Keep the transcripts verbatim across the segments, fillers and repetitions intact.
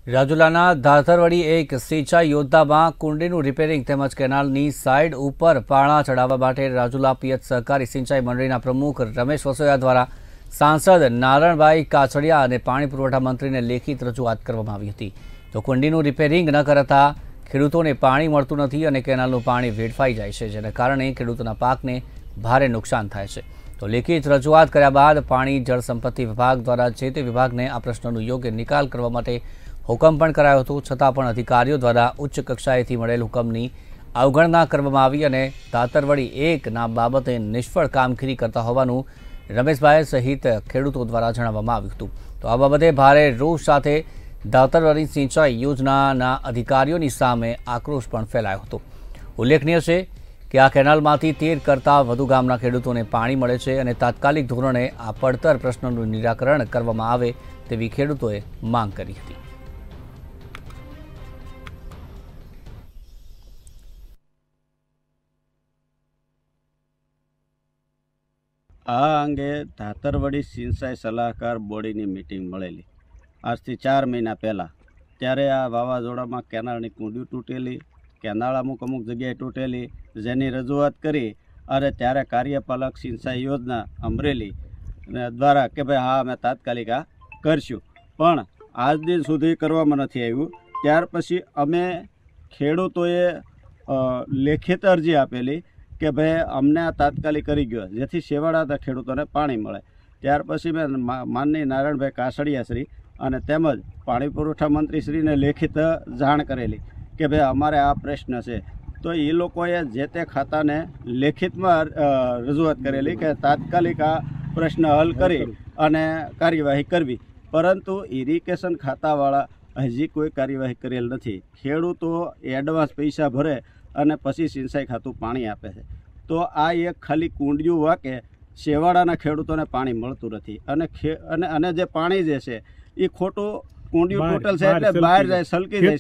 રાજુલાના ધાતરવડી એક સિંચાઈ યોજનામાં કુંડીનું રિપેરિંગ તેમજ કેનાલની સાઇડ ઉપર પાળા ચડાવવા માટે રાજુલા પિયત સહકારી સિંચાઈ મંડળીના પ્રમુખ રમેશ વસોયા દ્વારા સાંસદ નારણભાઈ કાછડિયા અને પાણી પુરવઠા મંત્રીને લેખિત રજૂઆત કરવામાં આવી હતી। તો કુંડીનું રિપેરિંગ ન કરતા ખેડૂતોને પાણી મળતું નથી અને કેનાલનું પાણી વેડફાઈ જાય છે, જેને કારણે ખેડૂતોના પાકને ભારે નુકસાન થાય છે। તો લેખિત રજૂઆત કર્યા બાદ પાણી જળ સંપત્તિ વિભાગ દ્વારા જે તે વિભાગને આ પ્રશ્નનો યોગ્ય નિકાલ કરવા માટે હુકમ પણ કરાયો હતો, છતાં પણ અધિકારીઓ દ્વારા ઉચ્ચ કક્ષાએથી મળેલ હુકમની અવગણના કરવામાં આવી અને ધાતરવડી એકના બાબતે નિષ્ફળ કામગીરી કરતા હોવાનું રમેશભાઈ સહિત ખેડૂતો દ્વારા જણાવવામાં આવ્યું હતું। તો આ બાબતે ભારે રોષ સાથે ધાતરવડી સિંચાઈ યોજનાના અધિકારીઓની સામે આક્રોશ પણ ફેલાયો હતો। ઉલ્લેખનીય છે કે આ કેનાલમાંથી તેર કરતાં વધુ ગામના ખેડૂતોને પાણી મળે છે અને તાત્કાલિક ધોરણે આ પડતર પ્રશ્નનું નિરાકરણ કરવામાં આવે તેવી ખેડૂતોએ માંગ કરી હતી। આ અંગે ધાતરવડી સિંચાઈ સલાહકાર બોર્ડની મિટિંગ મળેલી આજથી ચાર મહિના પહેલાં। ત્યારે આ વાવાઝોડામાં કેનાલની કુંડી તૂટેલી, કેનાળ અમુક અમુક જગ્યાએ તૂટેલી, જેની રજૂઆત કરી અને ત્યારે કાર્યપાલક સિંચાઈ યોજના અમરેલી દ્વારા કે ભાઈ હા અમે તાત્કાલિક આ કરશું, પણ આજ દિન સુધી કરવામાં નથી આવ્યું। ત્યાર પછી અમે ખેડૂતોએ લેખિત અરજી આપેલી કે ભાઈ અમને આ તાત્કાલિક કરી ગયો જેથી છેવાડાના ખેડૂતોને પાણી મળે। ત્યાર પછી મેં માનનીય નારાયણભાઈ કાછડિયા શ્રી અને તેમજ પાણી પુરવઠા મંત્રીશ્રીને લેખિત જાણ કરેલી કે ભાઈ અમારે આ પ્રશ્ન છે। તો એ લોકોએ જે તે ખાતાને લેખિતમાં રજૂઆત કરેલી કે તાત્કાલિક આ પ્રશ્ન હલ કરી અને કાર્યવાહી કરવી, પરંતુ ઇરિગેશન ખાતાવાળા હજી કોઈ કાર્યવાહી કરેલ નથી। ખેડૂતો એડવાન્સ પૈસા ભરે અને પછી સિંચાઈ ખાતું પાણી આપે છે। તો આ એક ખાલી કુંડિયું વાકે છેવાડાના ખેડૂતોને પાણી મળતું નથી અને અને અને જે પાણી જે છે એ ખોટું કુંડિયું ટોટલ છે એટલે બહાર જાય, સલકી જાય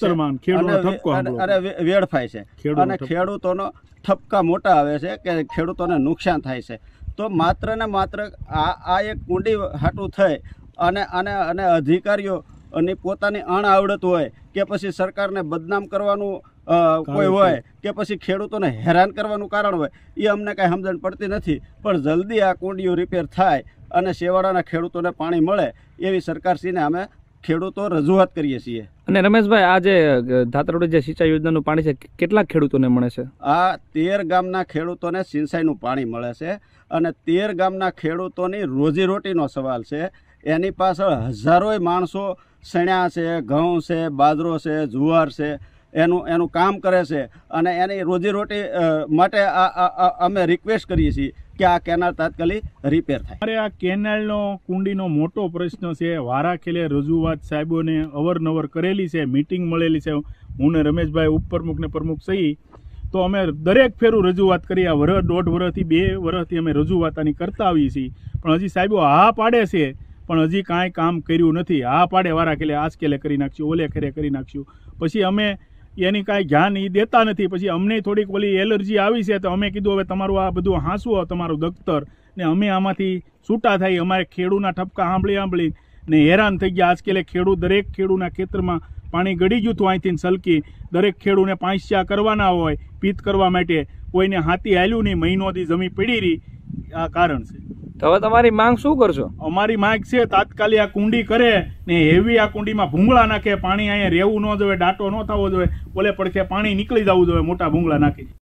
છે અને વેડફાય છે અને ખેડૂતોનો ઠપકા મોટા આવે છે કે ખેડૂતોને નુકસાન થાય છે। તો માત્ર ને માત્ર આ આ એક કુંડી હાટું થઈ અને અને અને અધિકારીઓની પોતાની અણઆવડત હોય કે પછી સરકારને બદનામ કરવાનું કોઈ હોય કે પછી ખેડૂતોને હેરાન કરવાનું કારણ હોય, એ અમને કાંઈ સમજણ પડતી નથી। પણ જલ્દી આ કુંડીઓ રિપેર થાય અને છેવાડાના ખેડૂતોને પાણી મળે એવી સરકારશ્રીને અમે ખેડૂતો રજૂઆત કરીએ છીએ। અને રમેશભાઈ, આ જે ધાતરવડી જે સિંચાઈ યોજનાનું પાણી છે કેટલા ખેડૂતોને મળે છે? આ તેર ગામના ખેડૂતોને સિંચાઈનું પાણી મળે છે અને તેર ગામના ખેડૂતોની રોજીરોટીનો સવાલ છે। એની પાછળ હજારોય માણસો સણ્યા છે, ઘઉં છે, બાજરો છે, જુવાર છે, એનું એનું કામ કરે છે અને એની રોજીરોટી માટે આ અમે રિક્વેસ્ટ કરીએ છીએ કે આ કેનાલ તાત્કાલિક રિપેર થાય। અરે આ કેનાલનો કુંડીનો મોટો પ્રશ્ન છે, વારાખેલે રજૂઆત સાહેબોને અવરનવર કરેલી છે, મિટિંગ મળેલી છે, હું ને રમેશભાઈ ઉપપ્રમુખ ને પ્રમુખ સહી તો અમે દરેક ફેરું રજૂઆત કરી। આ વર્ષ દોઢ વર્ષથી બે વર્ષથી અમે રજૂઆત આની કરતા આવીએ છીએ, પણ હજી સાહેબો હા પાડે છે પણ હજી કાંઈ કામ કર્યું નથી। હા પાડે વારાખેલે આજકેલે કરી નાખશું, ઓલે ખેરે કરી નાખશું, પછી અમે એની કાંઈ ધ્યાન એ દેતા નથી। પછી અમને થોડીક ઓલી એલર્જી આવી છે તો અમે કીધું હવે તમારું આ બધું હાંસવું તમારું દફતર ને અમે આમાંથી છૂટા થઈ। અમારે ખેડૂના ઠપકા સાંભળી સાંભળી ને હેરાન થઈ ગયા। આજકાલે ખેડૂત દરેક ખેડૂના ખેતરમાં પાણી ગળી ગયું હતું અહીંથી સલકી, દરેક ખેડૂને પાંચસ્યા કરવાના હોય પીત કરવા માટે, કોઈને હાથી હાલ્યું નહીં, મહિનોથી જમી પડી રહી। આ કારણ છે। તો હવે તમારી માંગ શું કરશો? અમારી માંગ છે તાત્કાલિક આ કુંડી કરે ને હેવી આ કુંડીમાં ભૂંગળા નાખે, પાણી અહીંયા રહેવું ન જોઈએ, ડાટો ન થવો જોઈએ, ઓલે પડખે પાણી નીકળી જવું જોઈએ મોટા ભૂંગળા નાખી।